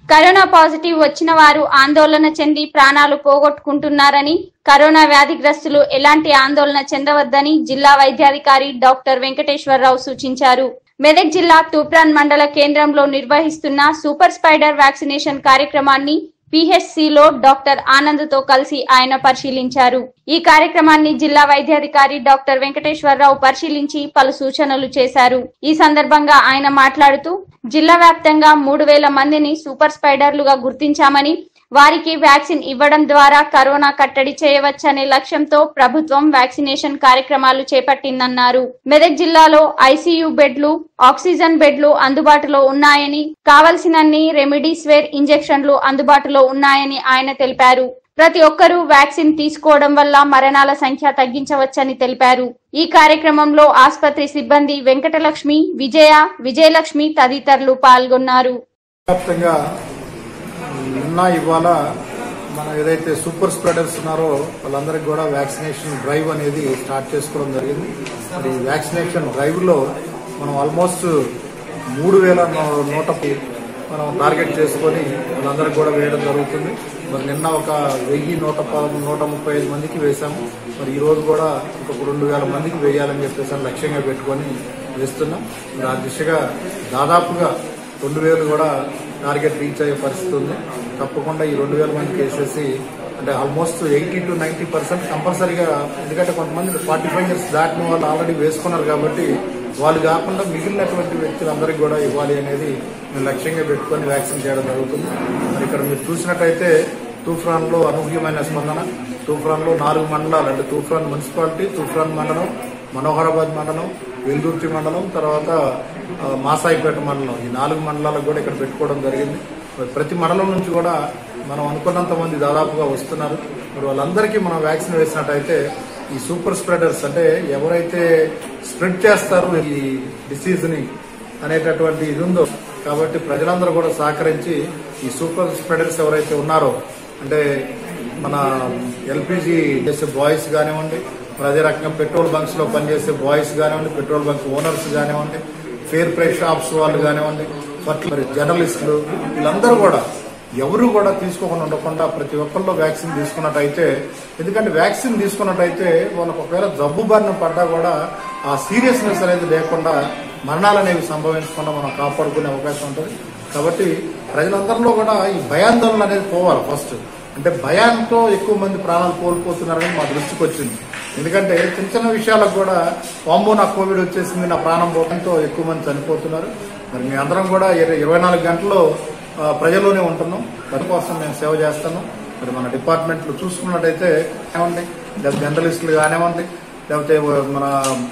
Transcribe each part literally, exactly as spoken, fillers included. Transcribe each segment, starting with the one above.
Corona positive వచ్చిన వారు ఆందోళన చెంది ప్రాణాలు పోగొట్టుకుంటున్నారని, కరోనా వ్యాధిగ్రస్తులు ఎలాంటి ఆందోళన చెందవద్దని జిల్లా వైద్యాధికారి డాక్టర్ వెంకటేశ్వరరావు సూచించారు. మెదక్ జిల్లా తూప్రాన్ మండల కేంద్రంలో నిర్వహిస్తున్న సూపర్ స్ప్రెడర్ వ్యాక్సినేషన్ కార్యక్రమాన్ని పీహెచ్సిలో డాక్టర్ ఆనంద్ తో కలిసి ఆయన పరిశీలించారు. ఈ కార్యక్రమాన్ని జిల్లా వైద్యాధికారి డాక్టర్ వెంకటేశ్వరరావు పరిశీలించి పలు సూచనలు చేశారు. ఈ సందర్భంగా ఆయన మాట్లాడుతూ జిల్లా వ్యాప్తంగా మూడు వేల మందిని సూపర్ స్ప్రెడర్లుగా గుర్తించామని, వారికి వ్యాక్సిన్ ఇవ్వడం ద్వారా కరోనా కట్టడి చేయవచ్చనే లక్ష్యంతో ప్రభుత్వం వ్యాక్సినేషన్ కార్యక్రమాలు చేపట్టిందన్నారు. మెదక్ జిల్లాలో ఐసీయూ బెడ్లు, ఆక్సిజన్ బెడ్లు అందుబాటులో ఉన్నాయని, కావలసినన్ని రెమిడీసివిర్ ఇంజెక్షన్లు అందుబాటులో ఉన్నాయని ఆయన తెలిపారు. ప్రతి ఒక్కరూ వ్యాక్సిన్ తీసుకోవడం వల్ల మరణాల సంఖ్య తగ్గించవచ్చని తెలిపారు. ఈ కార్యక్రమంలో ఆసుపత్రి సిబ్బంది వెంకటలక్ష్మి, విజయ, విజయలక్ష్మి తదితరులు పాల్గొన్నారు. నిన్న ఇవాళ మనం ఏదైతే సూపర్ స్ప్రెడర్స్ ఉన్నారో వాళ్ళందరికీ కూడా వ్యాక్సినేషన్ డ్రైవ్ అనేది స్టార్ట్ చేసుకోవడం జరిగింది. మరి ఈ వ్యాక్సినేషన్ డ్రైవ్ లో మనం ఆల్మోస్ట్ మూడు వేల నూట మనం టార్గెట్ చేసుకొని వాళ్ళందరికీ కూడా వేయడం జరుగుతుంది. మరి నిన్న ఒక వెయ్యి నూట నూట ముప్పై ఐదు మందికి వేశాము. మరి ఈ రోజు కూడా ఇంకొక రెండు వేల మందికి వేయాలని చెప్పేసి లక్ష్యంగా పెట్టుకొని వేస్తున్నాం. మరి ఆ దిశగా దాదాపుగా రెండు వేలు కూడా టార్గెట్ రీచ్ అయ్యే పరిస్థితి ఉంది. తప్పకుండా ఈ రెండు వేల మందికి వేసేసి అంటే almost eighty two ninety percent కంపల్సరీగా, ఎందుకంటే కొంతమంది ఫార్టీ ఫైవ్ ఇయర్స్ దాటిన వాళ్ళు ఆల్రెడీ వేసుకున్నారు కాబట్టి వాళ్ళు కాకుండా మిగిలినటువంటి వ్యక్తులందరికీ కూడా ఇవ్వాలి అనేది మేము లక్ష్యంగా పెట్టుకొని వ్యాక్సిన్ చేయడం జరుగుతుంది. మరి ఇక్కడ మీరు చూసినట్టయితే తూప్రాన్ లో అనూహ్యమైన స్పందన. తూప్రాన్ లో నాలుగు మండలాలు అంటే తూప్రాన్ మున్సిపాలిటీ, తూప్రాన్ మండలం, మనోహరాబాద్ మండలం, వెల్దుర్తి మండలం, తర్వాత మాసాయిపేట మండలం, ఈ నాలుగు మండలాలకు కూడా ఇక్కడ పెట్టుకోవడం జరిగింది. ప్రతి మండలం నుంచి కూడా మనం అనుకున్నంత మంది దాదాపుగా వస్తున్నారు. మరి వాళ్ళందరికీ మనం వ్యాక్సిన్ వేసినట్టయితే ఈ సూపర్ స్ప్రెడర్స్ అంటే ఎవరైతే స్ప్రెడ్ చేస్తారు ఈ డిసీజ్ ని అనేటటువంటి ఇది ఉందో, కాబట్టి ప్రజలందరూ కూడా సహకరించి ఈ సూపర్ స్ప్రెడర్స్ ఎవరైతే ఉన్నారో అంటే మన ఎల్పీజీ చేసే బాయ్స్ కానివ్వండి, మరి అదే రకంగా పెట్రోల్ బంక్స్ లో పనిచేసే బాయ్స్ కానివ్వండి, పెట్రోల్ బంక్ ఓనర్స్ కానివ్వండి, ఫేర్ ప్రైస్ షాప్స్ వాళ్ళు కానివ్వండి, మరి జర్నలిస్టులు, వీళ్ళందరూ కూడా ఎవరు కూడా తీసుకోకుండా ఉండకుండా ప్రతి ఒక్కరిలో వ్యాక్సిన్ తీసుకున్నట్టయితే, ఎందుకంటే వ్యాక్సిన్ తీసుకున్నట్టయితే వాళ్ళకు ఒకవేళ జబ్బు బారిన పడ్డా కూడా ఆ సీరియస్నెస్ అనేది లేకుండా మరణాలు అనేవి సంభవించకుండా మనం కాపాడుకునే అవకాశం ఉంటుంది. కాబట్టి ప్రజలందరిలో కూడా ఈ భయాందోళన అనేది పోవాలి. ఫస్ట్ అంటే భయాంతో ఎక్కువ మంది ప్రాణాలు కోల్పోతున్నారని మా దృష్టికి వచ్చింది. ఎందుకంటే చిన్న చిన్న విషయాలకు కూడా వామ్మో నా కోవిడ్ వచ్చేసింది, నా ప్రాణం పోవడంతో ఎక్కువ మంది చనిపోతున్నారు. మరి మీ అందరం కూడా ఇరవై నాలుగు గంటల్లో ప్రజల్లోనే ఉంటున్నాం. దానికోసం మేము సేవ చేస్తున్నాం. మరి మన డిపార్ట్మెంట్లు చూసుకున్నట్టయితే కానివ్వండి, లేకపోతే జర్నలిస్టులు కానివ్వండి, లేకపోతే మన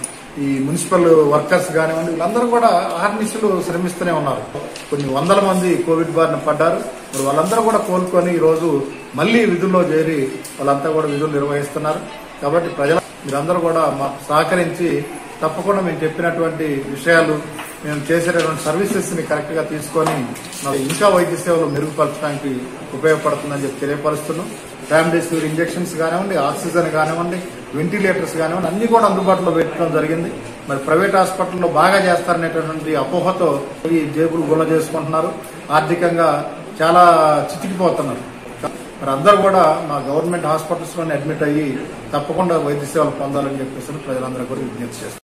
ఈ మున్సిపల్ వర్కర్స్ కానివ్వండి, వీళ్ళందరూ కూడా అహర్నిశలు శ్రమిస్తూనే ఉన్నారు. కొన్ని వందల మంది కోవిడ్ బారిన పడ్డారు. మరి వాళ్ళందరూ కూడా కోలుకొని ఈ రోజు మళ్లీ విధుల్లో చేరి వాళ్ళంతా కూడా విధులు నిర్వహిస్తున్నారు. కాబట్టి ప్రజలు మీరందరూ కూడా మాకు సహకరించి తప్పకుండా మేము చెప్పినటువంటి విషయాలు, మేము చేసేటటువంటి సర్వీసెస్ ని కరెక్ట్ గా తీసుకొని ఇంకా వైద్య సేవలు మెరుగుపరచడానికి ఉపయోగపడుతుందని చెప్పి తెలియపరుస్తున్నాం. రెమ్డెసివిర్ ఇంజెక్షన్స్ కానివ్వండి, ఆక్సిజన్ కానివ్వండి, వెంటిలేటర్స్ కానివ్వండి, అన్ని కూడా అందుబాటులో పెట్టడం జరిగింది. మరి ప్రైవేట్ హాస్పిటల్లో బాగా చేస్తారనేటటువంటి అపోహతో ఈ జేబులు గుల్ల చేసుకుంటున్నారు, ఆర్థికంగా చాలా చితికిపోతున్నారు. మరి అందరూ కూడా మా గవర్నమెంట్ హాస్పిటల్స్ లోనే అడ్మిట్ అయ్యి తప్పకుండా వైద్య సేవలు పొందాలని చెప్పేసి ప్రజలందరూ కూడా విజ్ఞప్తి చేస్తారు.